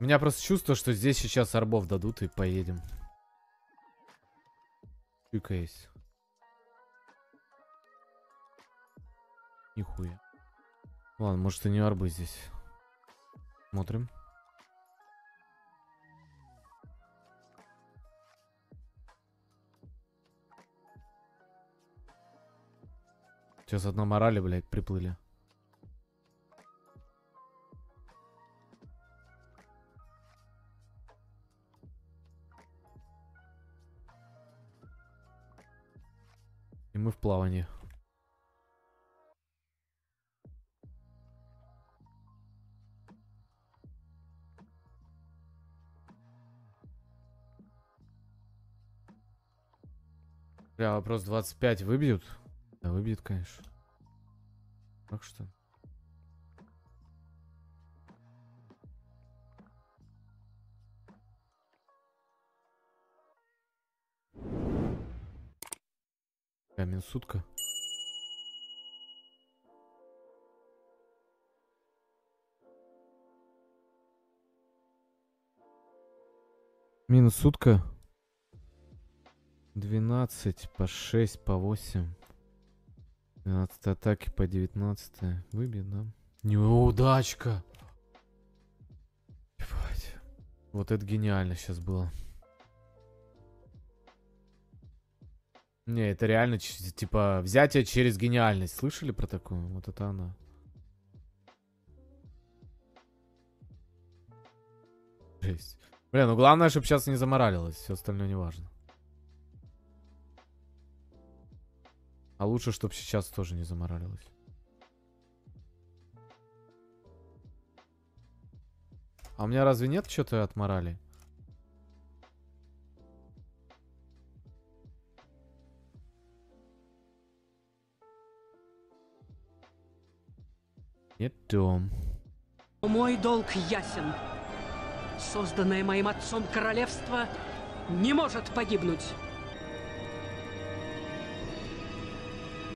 У меня просто чувство, что здесь сейчас арбов дадут и поедем. Чуйка есть. Нихуя. Ладно, может и не арбы здесь. Смотрим. Сейчас одна морали, блядь, приплыли. И мы в плавании. Бля, вопрос 25 выбьют? Да, выбьют, конечно. Так что... Минсутка. Минус сутка. 12 по 6 по 8. 12 атаки по 19. Выбьет, да? Неудачка. Ебать. Вот это гениально сейчас было. Не, это реально, типа, взятие через гениальность. Слышали про такую? Вот это она. Жесть. Бля, ну главное, чтобы сейчас не заморалилось. Все остальное не важно. А лучше, чтобы сейчас тоже не заморалилось. А у меня разве нет что-то от морали? Нету. Мой долг ясен. Созданное моим отцом королевство не может погибнуть.